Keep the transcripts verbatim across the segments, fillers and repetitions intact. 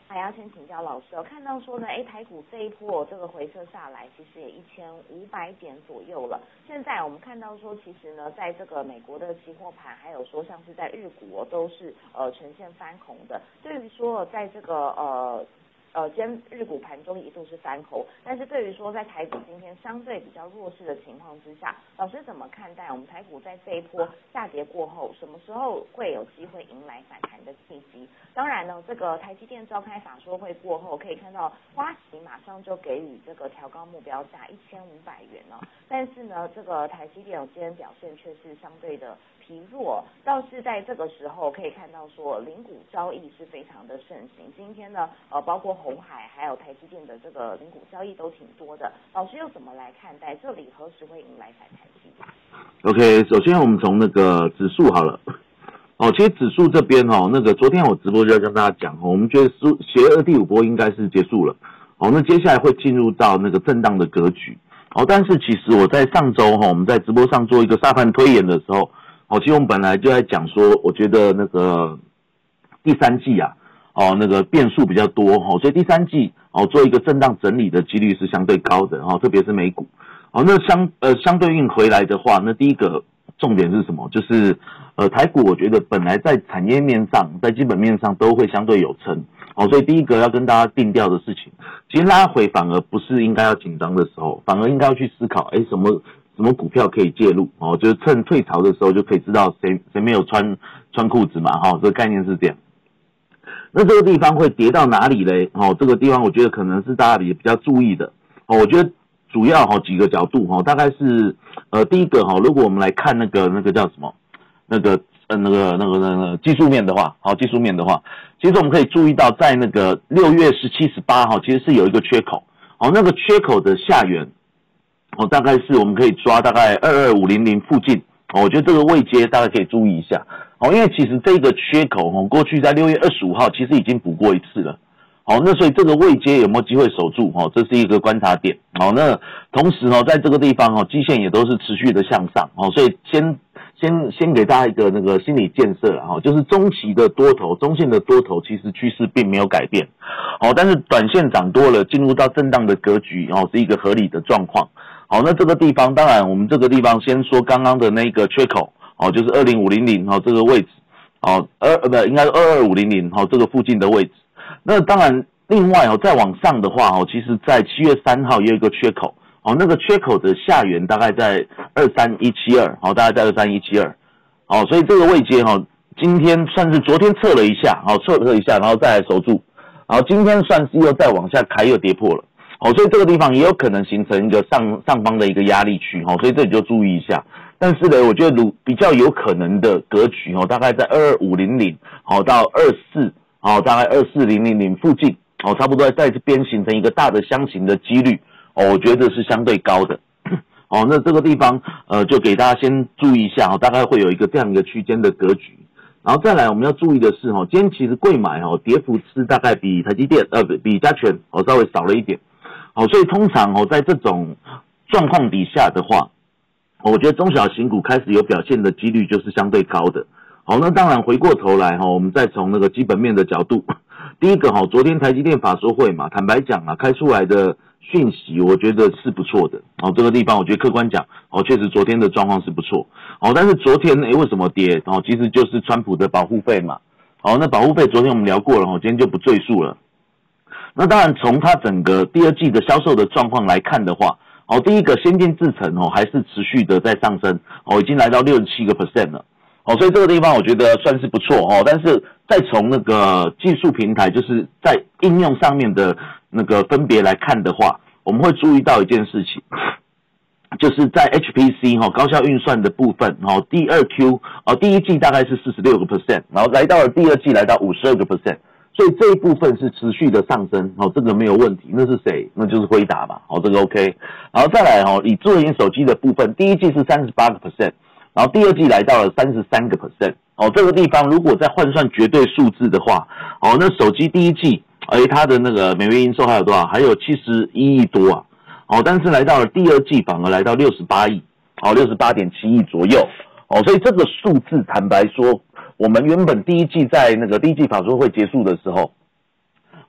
还要先请教老师哦，看到说呢，哎，台股这一波这个回撤下来，其实也一千五百点左右了。现在我们看到说，其实呢，在这个美国的期货盘，还有说像是在日股哦，都是呃呈现翻红的。对于说在这个呃。呃，今天日股盘中一度是翻红，但是对于说在台股今天相对比较弱势的情况之下，老师怎么看待我们台股在这一波下跌过后，什么时候会有机会迎来反弹的契机？当然呢，这个台积电召开法说会过后，可以看到花旗马上就给予这个调高目标价一千五百元哦，但是呢，这个台积电今天表现却是相对的疲弱，倒是在这个时候可以看到说零股交易是非常的盛行。今天呢，呃，包括鸿海还有台积电的这个零股交易都挺多的，老师又怎么来看待？这里何时会迎来反弹期 ？OK， 首先我们从那个指数好了。哦，其实指数这边哦，那个昨天我直播就要跟大家讲哦，我们觉得邪恶第五波应该是结束了。哦，那接下来会进入到那个震荡的格局。哦，但是其实我在上周哈、哦，我们在直播上做一个沙盘推演的时候，哦，其实我们本来就在讲说，我觉得那个第三季啊。哦，那个变数比较多哦，所以第三季哦做一个震荡整理的几率是相对高的哦，特别是美股哦。那相呃相对应回来的话，那第一个重点是什么？就是呃台股，我觉得本来在产业面上、在基本面上都会相对有撑哦，所以第一个要跟大家定调的事情，其实拉回反而不是应该要紧张的时候，反而应该要去思考，哎，什么什么股票可以介入哦，就是趁退潮的时候就可以知道谁谁没有穿穿裤子嘛哈、哦，这个概念是这样。那这个地方会跌到哪里嘞？哦，这个地方我觉得可能是大家也比较注意的哦。我觉得主要哈、哦、几个角度哈、哦，大概是呃第一个哈、哦，如果我们来看那个那个叫什么那个呃那个那个那个技术面的话，好、哦、技术面的话，其实我们可以注意到在那个六月十七、十八号其实是有一个缺口哦，那个缺口的下缘哦大概是我们可以抓大概二二五零零附近哦，我觉得这个位阶大家可以注意一下。哦，因为其实这个缺口哦，过去在六月二十五号其实已经补过一次了。哦，那所以这个位阶有没有机会守住？哦，这是一个观察点。哦，那同时哦，在这个地方哦，基线也都是持续的向上。哦，所以先先先给大家一个那个心理建设啦，哦，就是中期的多头、中线的多头其实趋势并没有改变。哦，但是短线涨多了，进入到震荡的格局，哦，是一个合理的状况。好，那这个地方当然我们这个地方先说刚刚的那个缺口。哦，就是二零五零零哦这个位置，哦二呃不应该是二二五零零哦这个附近的位置。那当然，另外哦再往上的话哦，其实在七月三号也有一个缺口哦，那个缺口的下缘大概在二三一七二，哦大概在二三一七二，哦所以这个位阶哈、哦，今天算是昨天测了一下，哦测了一下，然后再来守住，然后今天算是又再往下开又跌破了。哦，所以这个地方也有可能形成一个上上方的一个压力区，哦，所以这里就注意一下。但是呢，我觉得如比较有可能的格局，哦，大概在二二五零零，哦到二四，哦大概二四零零零附近，哦差不多在这边形成一个大的箱型的几率，哦我觉得是相对高的。哦，那这个地方呃就给大家先注意一下，哦大概会有一个这样一个区间的格局。然后再来我们要注意的是，哦今天其实贵买哦跌幅是大概比台积电呃比加权哦稍微少了一点。好，所以通常哦，在这种状况底下的话，我觉得中小型股开始有表现的几率就是相对高的。好，那当然回过头来哈，我们再从那个基本面的角度，第一个哈，昨天台积电法说会嘛，坦白讲啊，开出来的讯息我觉得是不错的。哦，这个地方我觉得客观讲，哦，确实昨天的状况是不错。哦，但是昨天诶为什么跌？哦，其实就是川普的保护费嘛。哦，那保护费昨天我们聊过了，哦，今天就不赘述了。那当然，从它整个第二季的销售的状况来看的话，哦，第一个先进制程哦还是持续的在上升，哦，已经来到 百分之六十七 了，哦，所以这个地方我觉得算是不错哦。但是再从那个技术平台，就是在应用上面的那个分别来看的话，我们会注意到一件事情，就是在 H P C 哈、哦、高效运算的部分，哦，第二 Q 哦第一季大概是 百分之四十六， 然后来到了第二季来到 百分之五十二。所以这一部分是持续的上升，哦，这个没有问题。那是谁？那就是辉达嘛，哦，这个 OK。然后再来哦，以智慧型手机的部分，第一季是 百分之三十八， 然后第二季来到了 百分之三十三，哦，这个地方如果再换算绝对数字的话，哦，那手机第一季，哎，它的那个每月营收还有多少？还有七十一亿多啊，哦，但是来到了第二季反而来到六十八亿，哦 ,六十八点七亿左右，哦，所以这个数字坦白说。我们原本第一季在那个第一季法说会结束的时候，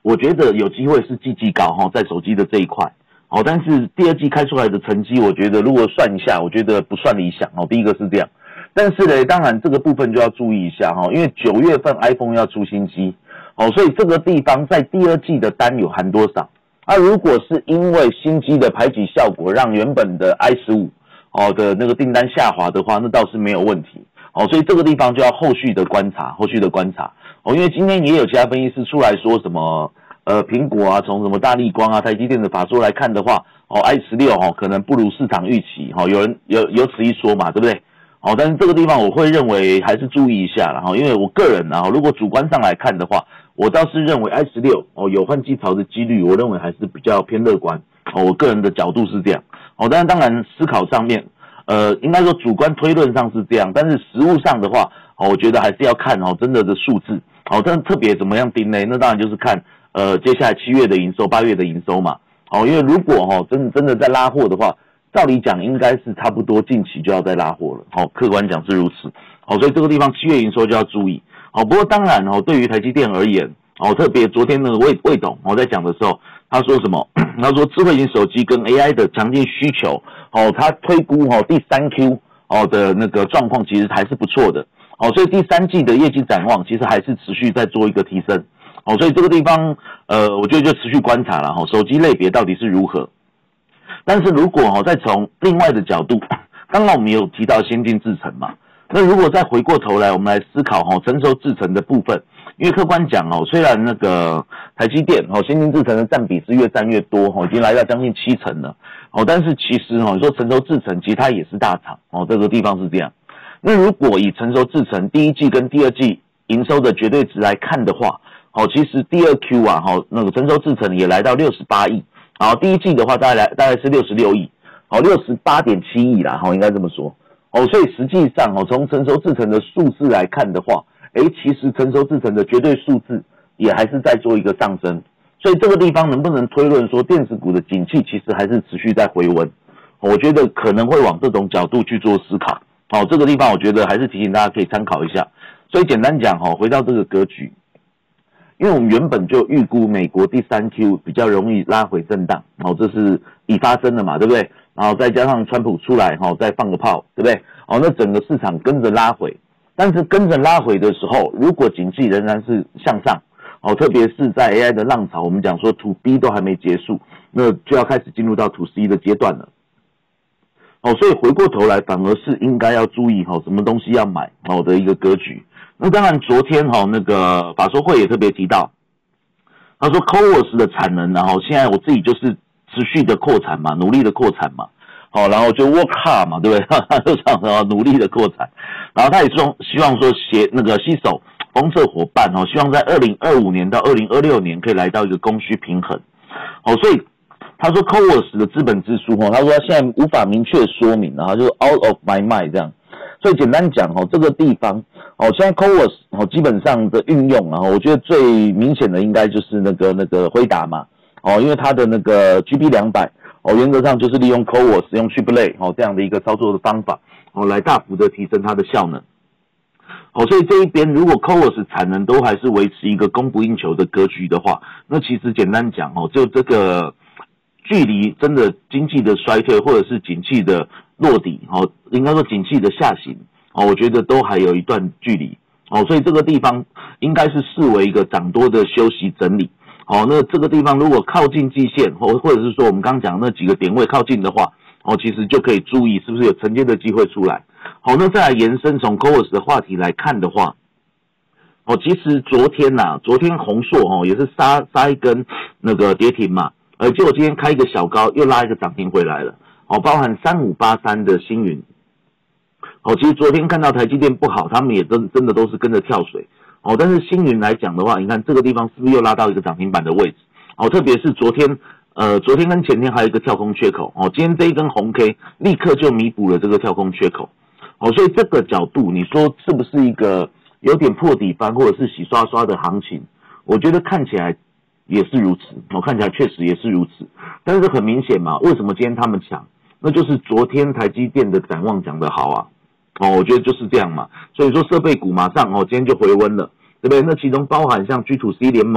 我觉得有机会是季季高哈，在手机的这一块。哦，但是第二季开出来的成绩，我觉得如果算一下，我觉得不算理想哦。第一个是这样，但是呢，当然这个部分就要注意一下哈，因为九月份 iPhone 要出新机，哦，所以这个地方在第二季的单有含多少？啊，如果是因为新机的排挤效果，让原本的 i 十五 哦的那个订单下滑的话，那倒是没有问题哦。所以这个地方就要后续的观察，后续的观察哦，因为今天也有其他分析师出来说什么。呃，苹果啊，从什么大立光啊、台积电的法说来看的话，哦 ，i 十六 哦，可能不如市场预期，哦，有人有有此一说嘛，对不对？哦，但是这个地方我会认为还是注意一下啦，哈，因为我个人啊，如果主观上来看的话，我倒是认为 i 十六 哦有换机潮的几率，我认为还是比较偏乐观，哦，我个人的角度是这样，哦，但是当然思考上面，呃，应该说主观推论上是这样，但是实务上的话，哦，我觉得还是要看哦真的的数字，哦，但特别怎么样定呢？那当然就是看。呃，接下来七月的营收、八月的营收嘛，哦，因为如果哈、哦、真真的在拉货的话，照理讲应该是差不多近期就要再拉货了，哦，客观讲是如此，哦，所以这个地方七月营收就要注意，哦，不过当然哦，对于台积电而言，哦，特别昨天那个魏魏董我、哦、在讲的时候，他说什么？他说智慧型手机跟 A I 的强劲需求，哦，他推估哦第三 Q 哦的那个状况其实还是不错的，哦，所以第三季的业绩展望其实还是持续在做一个提升。哦，所以这个地方，呃，我觉得就持续观察了哈，手机类别到底是如何。但是如果哈、哦，再从另外的角度，刚刚我们有提到先进制程嘛，那如果再回过头来，我们来思考哈、哦，成熟制程的部分，因为客观讲哦，虽然那个台积电哦，先进制程的占比是越占越多哦，已经来到将近七成了哦，但是其实哦，你说成熟制程其实它也是大厂哦，这个地方是这样。那如果以成熟制程第一季跟第二季营收的绝对值来看的话，哦，其实第二 Q 啊，哈、哦，那个成熟制程也来到六十八亿，然后第一季的话大概来大概是六十六亿，哦，六十八点七亿啦，哈、哦，应该这么说，哦，所以实际上哦，从成熟制程的数字来看的话，诶，其实成熟制程的绝对数字也还是在做一个上升，所以这个地方能不能推论说电子股的景气其实还是持续在回温？哦、我觉得可能会往这种角度去做思考，哦，这个地方我觉得还是提醒大家可以参考一下。所以简单讲哦，回到这个格局。因为我们原本就预估美国第三 Q 比较容易拉回震荡，哦，这是已发生的嘛，对不对？然后再加上川普出来，哦，再放个炮，对不对？哦，那整个市场跟着拉回，但是跟着拉回的时候，如果景气仍然是向上，哦，特别是在 A I 的浪潮，我们讲说 To B 都还没结束，那就要开始进入到 To C 的阶段了。哦，所以回过头来，反而是应该要注意，哦，什么东西要买，哦的一个格局。那当然，昨天哈、哦、那个法说会也特别提到，他说 C O V O S 的产能，然后现在我自己就是持续的扩产嘛，努力的扩产嘛，好、哦，然后就 work hard 嘛，对不对？他就这样努力的扩产，然后他也说希望说携那个携手封测伙伴哦，希望在二零二五年到二零二六年可以来到一个供需平衡，哦，所以他说 C O V O S 的资本支出哦，他说他现在无法明确说明，然后就是 out of my mind 这样。所以简单讲哦，这个地方哦，现在 C O V O S 哦基本上的运用啊，我觉得最明显的应该就是那个那个辉达嘛，哦，因为它的那个 G B 两百 哦，原则上就是利用 C O V O S 用 chiplet 哦这样的一个操作的方法哦，来大幅的提升它的效能。哦，所以这一边如果 C O V O S 产能都还是维持一个供不应求的格局的话，那其实简单讲哦，就这个距离真的经济的衰退或者是景气的落底，哦，应该说景气的下行，哦，我觉得都还有一段距离，哦，所以这个地方应该是视为一个涨多的休息整理，哦，那这个地方如果靠近季线，或或者是说我们刚讲那几个点位靠近的话，哦，其实就可以注意是不是有承接的机会出来，好，那再来延伸从 C O V O S 的话题来看的话，哦，其实昨天呐、啊，昨天宏硕哦也是杀杀一根那个跌停嘛，呃，结果今天开一个小高，又拉一个涨停回来了。哦，包含三五八三的星云。哦，其实昨天看到台积电不好，他们也真真的都是跟着跳水。哦，但是星云来讲的话，你看这个地方是不是又拉到一个涨停板的位置？哦，特别是昨天，呃，昨天跟前天还有一个跳空缺口。哦，今天这一根红 K 立刻就弥补了这个跳空缺口。哦，所以这个角度，你说是不是一个有点破底翻或者是洗刷刷的行情？我觉得看起来也是如此，我、哦、看起来确实也是如此，但是很明显嘛，为什么今天他们强？那就是昨天台积电的展望讲得好啊，哦，我觉得就是这样嘛，所以说设备股马上哦，今天就回温了，对不对？那其中包含像 G to C 联盟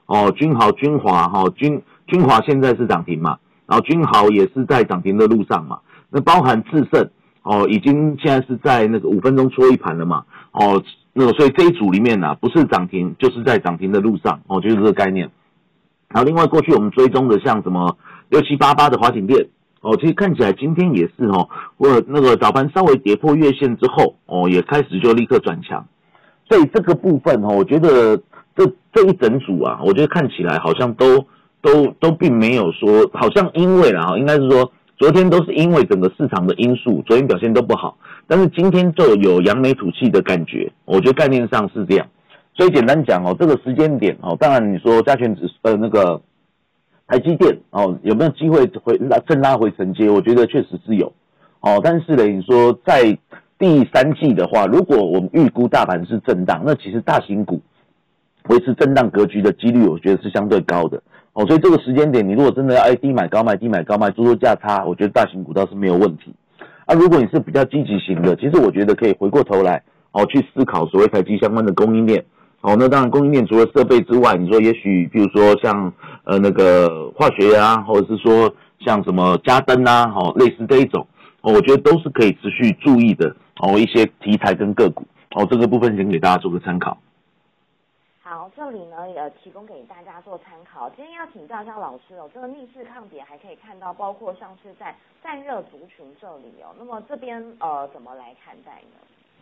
哦，君豪、君华哈、哦，君君华现在是涨停嘛，然后君豪也是在涨停的路上嘛，那包含智胜哦，已经现在是在那个五分钟戳一盘了嘛，哦，那个所以这一组里面啊，不是涨停就是在涨停的路上哦，就是这个概念。然后另外过去我们追踪的像什么六七八八的华景电哦，其实看起来今天也是哦，或那个早盘稍微跌破月线之后哦，也开始就立刻转强，所以这个部分哦，我觉得这这一整组啊，我觉得看起来好像都都都并没有说，好像因为啦，应该是说昨天都是因为整个市场的因素，昨天表现都不好，但是今天就有扬眉吐气的感觉，我觉得概念上是这样。所以简单讲哦，这个时间点哦，当然你说加权指呃那个台积电哦有没有机会回拉正拉回承接？我觉得确实是有哦，但是呢，你说在第三季的话，如果我们预估大盘是震荡，那其实大型股维持震荡格局的几率，我觉得是相对高的哦。所以这个时间点，你如果真的要哎低买高卖低买高卖做做价差，我觉得大型股倒是没有问题。啊，如果你是比较积极型的，其实我觉得可以回过头来哦去思考所谓台积相关的供应链。哦，那当然，供应链除了设备之外，你说也许，比如说像呃那个化学啊，或者是说像什么家灯啊，哦，类似这一种，哦，我觉得都是可以持续注意的哦，一些题材跟个股，哦，这个部分先给大家做个参考。 好，这里呢也提供给大家做参考。今天要请教一下老师哦，这个逆势抗跌还可以看到，包括像是在散热族群这里哦，那么这边呃怎么来看待呢？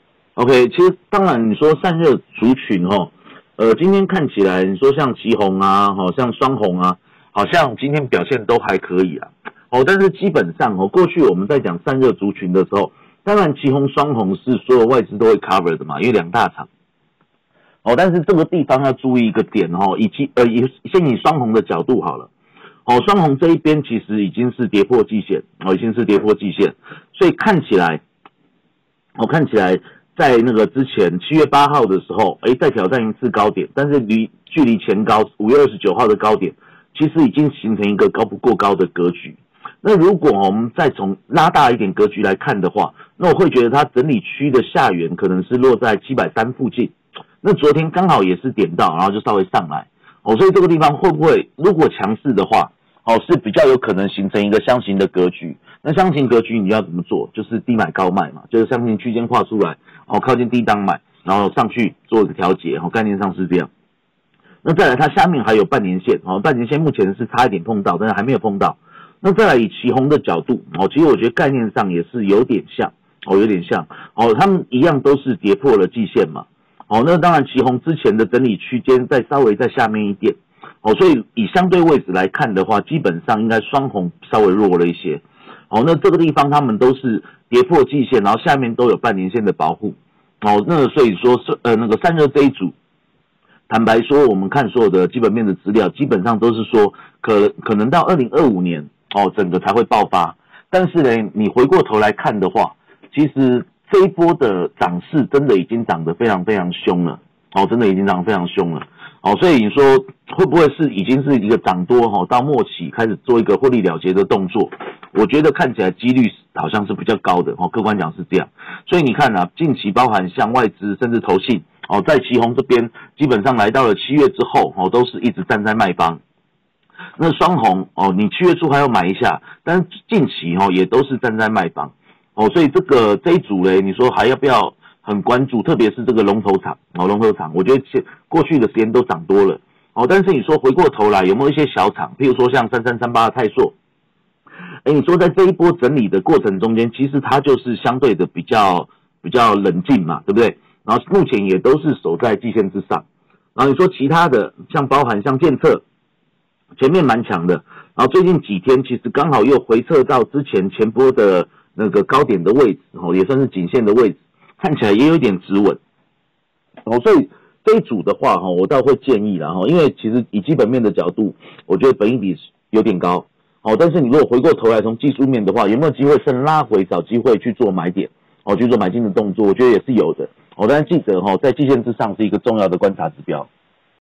OK， 其实当然你说散热族群哦，呃，今天看起来你说像奇鋐啊，好像双红啊，好像今天表现都还可以啊。哦，但是基本上哦，过去我们在讲散热族群的时候，当然奇鋐、双红是所有外资都会 cover 的嘛，因为两大厂。哦，但是这个地方要注意一个点哦，以及呃，先以双红的角度好了。哦，双红这一边其实已经是跌破季线，哦，已经是跌破季线，所以看起来，哦，看起来。在那个之前七月八号的时候，哎，再挑战一次高点，但是离距离前高五月二十九号的高点，其实已经形成一个高不过高的格局。那如果我们再从拉大一点格局来看的话，那我会觉得它整理区的下缘可能是落在七百三附近。那昨天刚好也是点到，然后就稍微上来，哦，所以这个地方会不会如果强势的话，哦，是比较有可能形成一个箱型的格局。那箱型格局你要怎么做？就是低买高卖嘛，就是箱型区间画出来，哦，靠近低档买，然后上去做一个调节，哦，概念上是这样。那再来，它下面还有半年线，哦，半年线目前是差一点碰到，但是还没有碰到。那再来以奇鋐的角度，哦，其实我觉得概念上也是有点像，哦，有点像，哦，他们一样都是跌破了季线嘛，哦，那当然奇鋐之前的整理区间再稍微在下面一点，哦，所以以相对位置来看的话，基本上应该双红稍微弱了一些。哦，那这个地方他们都是跌破季线，然后下面都有半年线的保护。哦，那所以说是呃那个散热这一组，坦白说，我们看所有的基本面的资料，基本上都是说可可能到二零二五年哦，整个才会爆发。但是呢，你回过头来看的话，其实这一波的涨势真的已经涨得非常非常凶了。哦，真的已经涨得非常凶了。哦，所以你说会不会是已经是一个涨多哈、哦，到末期开始做一个获利了结的动作？我觉得看起来几率好像是比较高的哦，客观讲是这样。所以你看啊，近期包含像外资甚至投信哦，在奇鋐这边基本上来到了七月之后哦，都是一直站在卖方。那双红哦，你七月初还要买一下，但是近期哦也都是站在卖方哦，所以这个这一组嘞，你说还要不要很关注？特别是这个龙头厂哦，龙头厂，我觉得过去的时间都涨多了哦，但是你说回过头来有没有一些小厂，譬如说像三三三八的泰硕？哎，你说在这一波整理的过程中间，其实它就是相对的比较比较冷静嘛，对不对？然后目前也都是守在季线之上。然后你说其他的，像包含像建测，前面蛮强的，然后最近几天其实刚好又回撤到之前前波的那个高点的位置，哦，也算是颈线的位置，看起来也有点止稳。哦，所以这一组的话，哈，我倒会建议啦，哈，因为其实以基本面的角度，我觉得本益比有点高。哦，但是你如果回过头来从技术面的话，有没有机会趁拉回找机会去做买点？哦，去做买进的动作，我觉得也是有的。哦，但是记得哈、哦，在季线之上是一个重要的观察指标。